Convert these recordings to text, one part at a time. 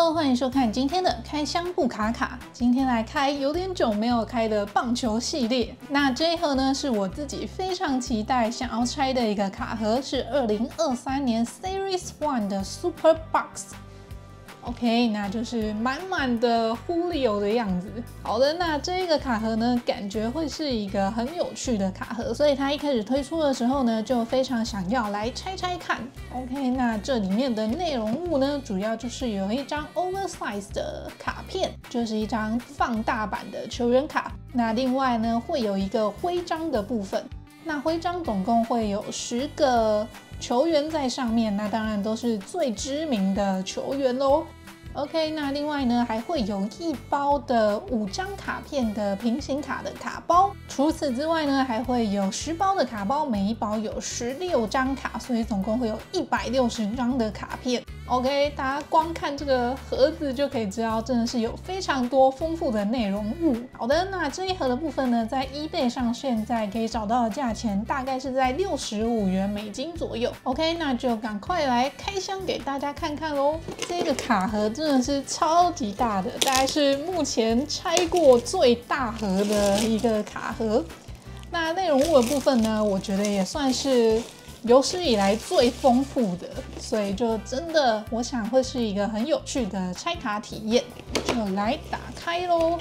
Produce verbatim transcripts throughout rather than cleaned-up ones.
Hello， 欢迎收看今天的开箱不卡卡。今天来开有点久没有开的棒球系列。那这一盒呢，是我自己非常期待想要拆的一个卡盒，是二零二三年 Series One 的 Super Box。OK， 那就是满满的Julio的样子。好的，那这个卡盒呢，感觉会是一个很有趣的卡盒，所以它一开始推出的时候呢，就非常想要来拆拆看。OK， 那这里面的内容物呢，主要就是有一张 oversize 的卡片，就是一张放大版的球员卡。那另外呢，会有一个徽章的部分。那徽章总共会有十个球员在上面，那当然都是最知名的球员咯。OK， 那另外呢，还会有一包的五张卡片的平行卡的卡包。除此之外呢，还会有十包的卡包，每一包有十六张卡，所以总共会有一百六十张的卡片。OK， 大家光看这个盒子就可以知道，真的是有非常多丰富的内容物。好的，那这一盒的部分呢，在 eBay 上现在可以找到的价钱大概是在六十五元美金左右。OK， 那就赶快来开箱给大家看看咯。这个卡盒真的是超级大的，大概是目前拆过最大盒的一个卡盒。那内容物的部分呢，我觉得也算是有史以来最丰富的，所以就真的我想会是一个很有趣的拆卡体验，就来打开咯。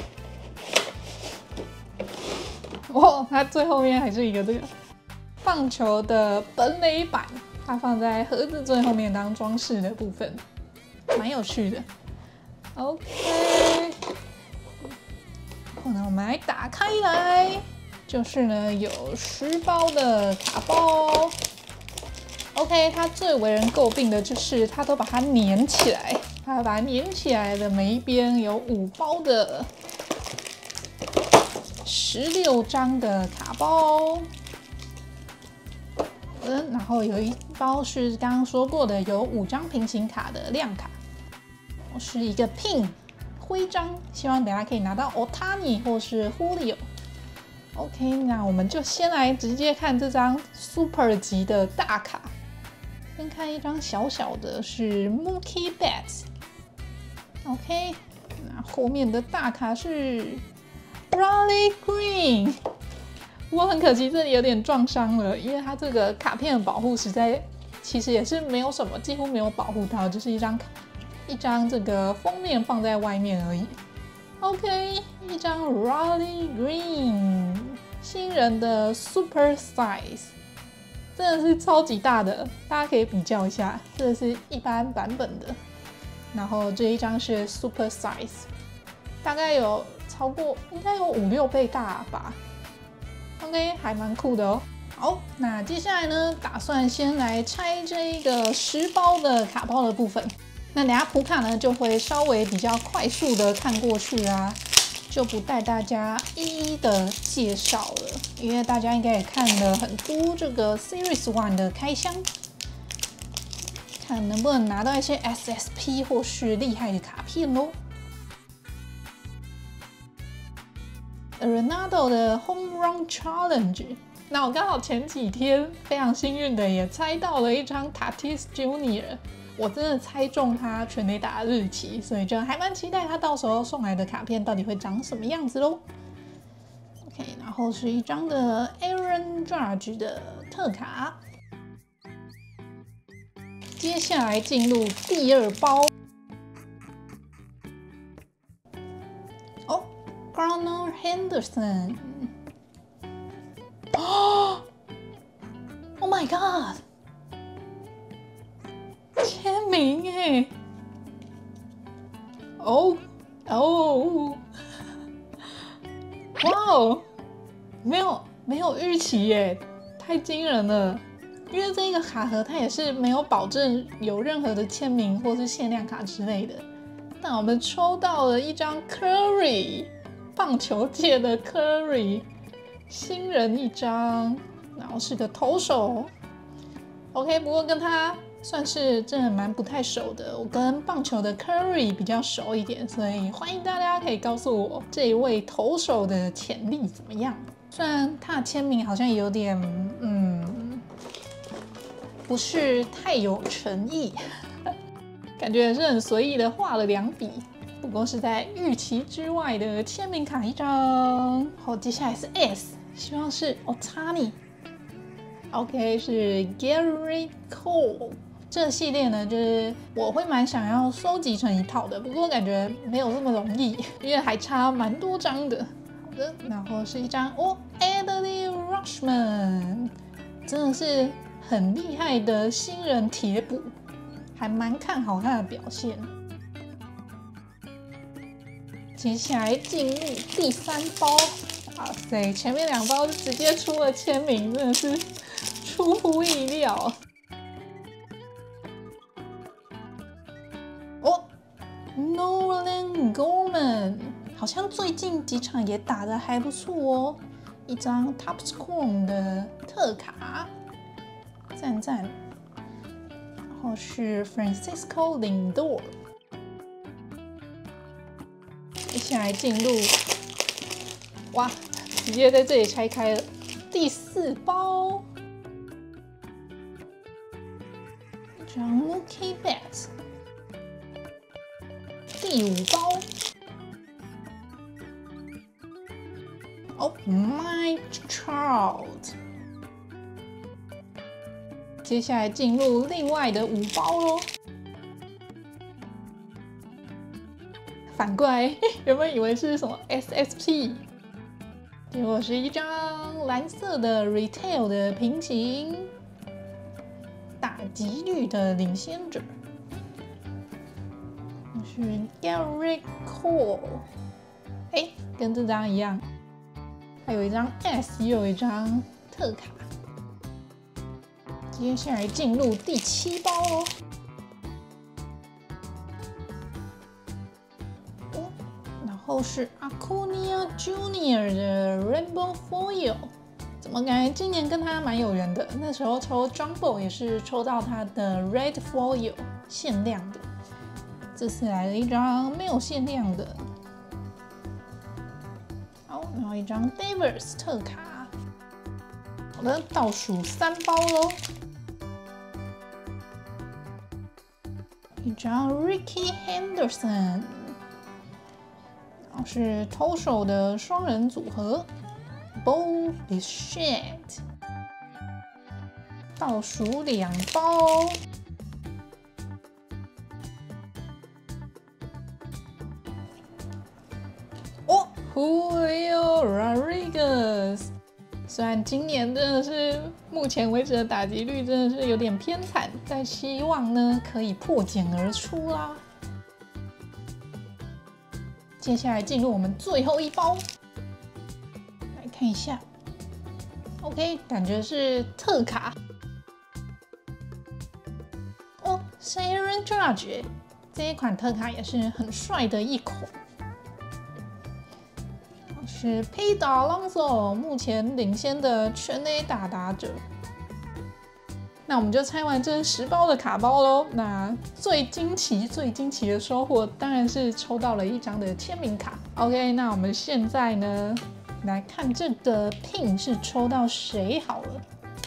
哦，它最后面还是一个这个棒球的本垒板，它放在盒子最后面当装饰的部分，蛮有趣的。OK， 好，那我们来打开来。就是呢，有十包的卡包。OK， 它最为人诟病的就是它都把它粘起来，它把它粘起来的每一边有五包的十六张的卡包。嗯，然后有一包是刚刚说过的，有五张平行卡的亮卡，是一个 pin 徽章，希望大家可以拿到 Otani 或是 Julio。OK， 那我们就先来直接看这张 Super 级的大卡。先看一张小小的，是 Mookie Betts。OK， 那后面的大卡是 Riley Green。不过很可惜，这里有点撞伤了，因为它这个卡片的保护实在其实也是没有什么，几乎没有保护到，就是一张一张这个封面放在外面而已。OK， 一张 Riley Green 新人的 Super Size， 真的是超级大的，大家可以比较一下，这是一般版本的，然后这一张是 Super Size， 大概有超过应该有五六倍大吧。OK， 还蛮酷的哦。好，那接下来呢，打算先来拆这一个十包的卡包的部分。那等下普卡呢就会稍微比较快速的看过去啊，就不带大家一一的介绍了，因为大家应该也看了很多这个 Series One 的开箱，看能不能拿到一些 S S P 或是厉害的卡片咯。Arenado 的 Home Run Challenge， 那我刚好前几天非常幸运的也猜到了一张 Tatis Junior，我真的猜中他全垒打的日期，所以就还蛮期待他到时候送来的卡片到底会长什么样子咯。OK， 然后是一张的 Aaron Judge 的特卡。接下来进入第二包。哦 ，Gunnar Henderson。哦 ，Oh my God！签名哎！哦哦，哇哦，没有没有预期耶，太惊人了！因为这个卡盒它也是没有保证有任何的签名或是限量卡之类的。但我们抽到了一张 Curry， 棒球界的 Curry， 新人一张，然后是个投手。OK， 不过跟他算是真的蛮不太熟的，我跟棒球的 Curry 比较熟一点，所以欢迎大家可以告诉我这一位投手的潜力怎么样。虽然他的签名好像有点，嗯，不是太有诚意， 感觉也是很随意的画了两笔，不过是在预期之外的签名卡一张。好，接下来是 S， 希望是 Ohtani。OK， 是 Gerrit Cole。这个系列呢，就是我会蛮想要收集成一套的，不过感觉没有那么容易，因为还差蛮多张的。好的，然后是一张哦 ，Adley Rutschman， 真的是很厉害的新人铁补，还蛮看好他的表现。接下来进入第三包，哇塞，前面两包直接出了签名，真的是出乎意料。哦 ，Nolan Gorman， 好像最近几场也打得还不错哦，一张 Topps-Chrome 的特卡，赞赞。然后是 Francisco Lindor。接下来进入，哇，直接在这里拆开了第四包，一张 Mookie Betts。第五包，哦 ，Mike Trout。接下来进入另外的五包咯。反过来，原本以为是什么 S S P， 结果是一张蓝色的 Retail 的平行打击率的领先者，是 Gerrit Cole， 哎、欸，跟这张一样，还有一张 S， 又有一张特卡。接下来进入第七包哦。然后是 Acuna Junior 的 Rainbow Foil， 怎么感觉今年跟他蛮有缘的？那时候抽 Jumbo 也是抽到他的 Red Foil 限量的，这次来了一张没有限量的。好，然后一张 Davis 特卡。好的，倒数三包喽。一张 Ricky Henderson。是投手的双人组合 ，Bo Bichette， 倒数两包，哦 ，Julio Rodriguez， 虽然今年真的是目前为止的打击率真的是有点偏惨，但希望呢可以破茧而出啦。接下来进入我们最后一包，来看一下。OK， 感觉是特卡。哦，是 Aaron Judge， 这一款特卡也是很帅的一款。是 Pete Alonso， 目前领先的全垒打打者。那我们就拆完这十包的卡包喽。那最惊奇、最惊奇的收获当然是抽到了一张的签名卡。OK， 那我们现在呢来看这个 pin 是抽到谁好了。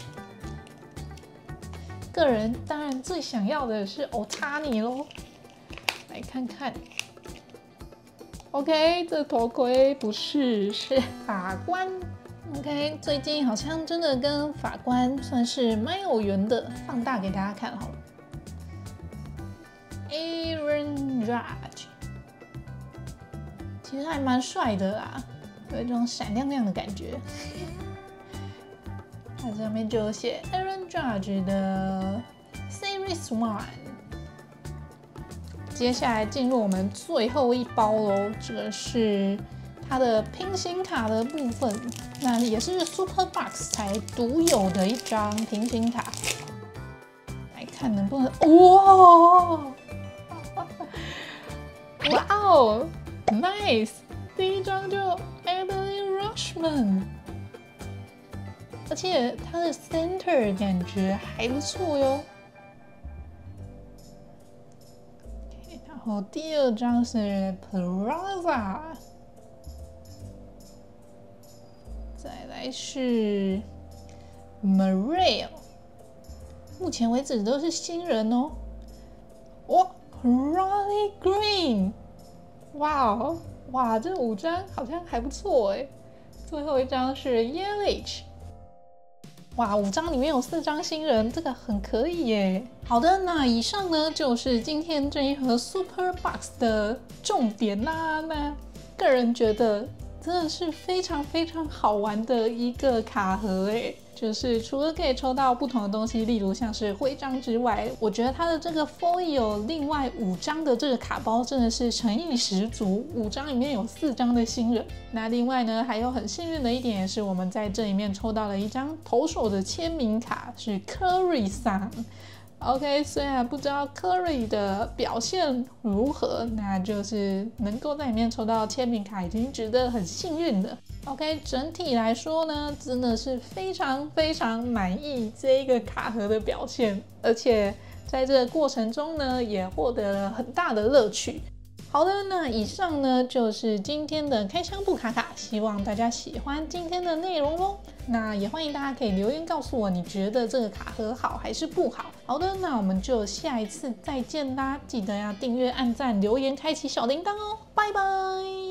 个人当然最想要的是 Ohtani 咯，来看看。OK， 这头盔不是，是法官。OK， 最近好像真的跟法官算是蛮有缘的，放大给大家看好了。Aaron Judge， 其实还蛮帅的啦，有一种闪亮亮的感觉。它上面就有写 Aaron Judge 的 Series One。接下来进入我们最后一包喽，这个是它的拼星卡的部分，那也是 Super Box 才独有的一张平行卡，来看能不能哇哇哦 ，nice， 第一张就 Adley Rutschman， 而且它的 center 感觉还不错哟。然后第二张是 Peraza。再来是 Morel， 目前为止都是新人哦。哦 Raleigh Green， 哇哦，哇，这五张好像还不错哎。最后一张是 Yelich， 哇，五张里面有四张新人，这个很可以耶。好的，那以上呢就是今天这一盒 Super Box 的重点啦。那个人觉得真的是非常非常好玩的一个卡盒哎。就是除了可以抽到不同的东西，例如像是徽章之外，我觉得它的这个 foil 另外五张的这个卡包真的是诚意十足，五张里面有四张的新人。那另外呢，还有很幸运的一点也是，我们在这里面抽到了一张投手的签名卡，是 Curry 桑。OK， 虽然不知道 Curry 的表现如何，那就是能够在里面抽到签名卡，已经觉得很幸运了。OK， 整体来说呢，真的是非常非常满意这一个卡盒的表现，而且在这个过程中呢，也获得了很大的乐趣。好的，那以上呢就是今天的开箱布卡卡，希望大家喜欢今天的内容咯。那也欢迎大家可以留言告诉我，你觉得这个卡盒好还是不好？好的，那我们就下一次再见啦！记得要订阅、按赞、留言、开启小铃铛哦，拜拜。